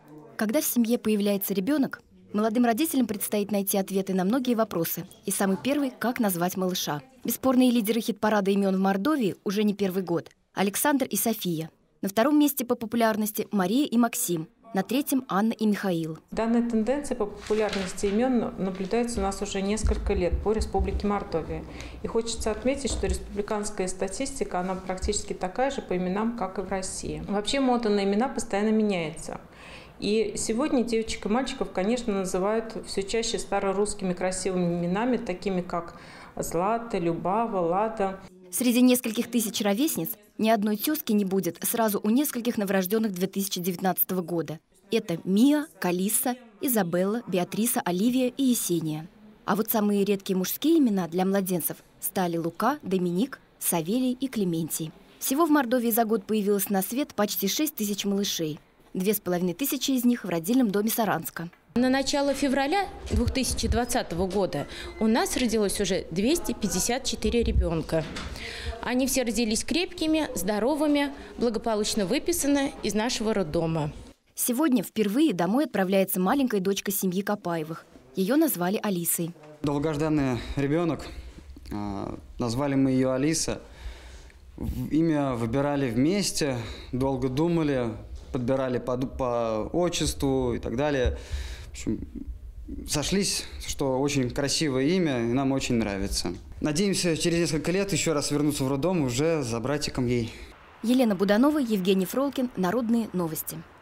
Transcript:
Когда в семье появляется ребенок, молодым родителям предстоит найти ответы на многие вопросы. И самый первый – как назвать малыша. Бесспорные лидеры хит-парада имен в Мордовии уже не первый год – Александр и София. На втором месте по популярности – Мария и Максим. На третьем – Анна и Михаил. Данная тенденция по популярности имен наблюдается у нас уже несколько лет по Республике Мордовия. И хочется отметить, что республиканская статистика, она практически такая же по именам, как и в России. Вообще мода на имена постоянно меняется. И сегодня девочек и мальчиков, конечно, называют все чаще старорусскими красивыми именами, такими как Злата, Любава, Лада. Среди нескольких тысяч ровесниц ни одной тезки не будет сразу у нескольких новорожденных 2019 года. Это Мия, Калиса, Изабелла, Беатриса, Оливия и Есения. А вот самые редкие мужские имена для младенцев стали Лука, Доминик, Савелий и Клементий. Всего в Мордовии за год появилось на свет почти 6 тысяч малышей. 2500 из них в родильном доме Саранска. На начало февраля 2020 года у нас родилось уже 254 ребенка. Они все родились крепкими, здоровыми, благополучно выписаны из нашего роддома. Сегодня впервые домой отправляется маленькая дочка семьи Копаевых. Ее назвали Алисой. Долгожданный ребенок. Назвали мы ее Алиса. Имя выбирали вместе, долго думали, подбирали по отчеству и так далее. В общем, сошлись, что очень красивое имя, и нам очень нравится. Надеемся, через несколько лет еще раз вернуться в роддом уже за братиком ей. Елена Буданова, Евгений Фролкин. Народные новости.